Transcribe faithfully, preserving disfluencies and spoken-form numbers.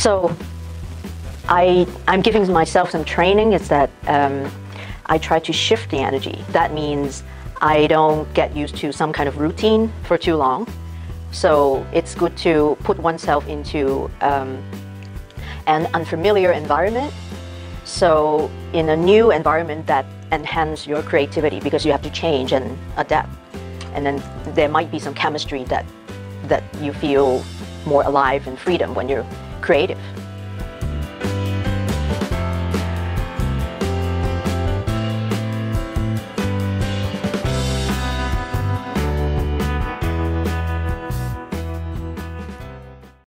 So I, I'm giving myself some training. Is that um, I try to shift the energy. That means I don't get used to some kind of routine for too long. So it's good to put oneself into um, an unfamiliar environment. So in a new environment that enhances your creativity, because you have to change and adapt. And then there might be some chemistry that, that you feel more alive and freedom when you're creative.